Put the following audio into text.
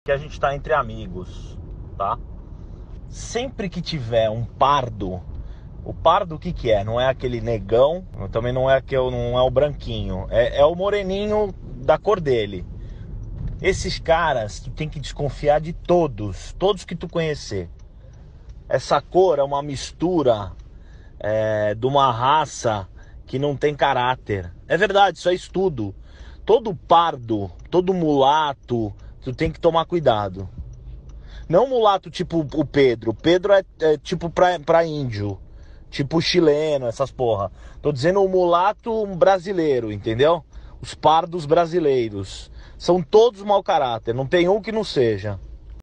Que a gente tá entre amigos, tá? Sempre que tiver um pardo, o pardo o que que é? Não é aquele negão, também não é o branquinho, é o moreninho da cor dele. Esses caras, tu tem que desconfiar de todos que tu conhecer. Essa cor é uma mistura de uma raça que não tem caráter. É verdade, isso é estudo. Todo pardo, todo mulato, tu tem que tomar cuidado. Não mulato tipo o Pedro. O Pedro é tipo pra índio. Tipo chileno, essas porra. Tô dizendo o mulato brasileiro, entendeu? Os pardos brasileiros. São todos mau caráter. Não tem um que não seja.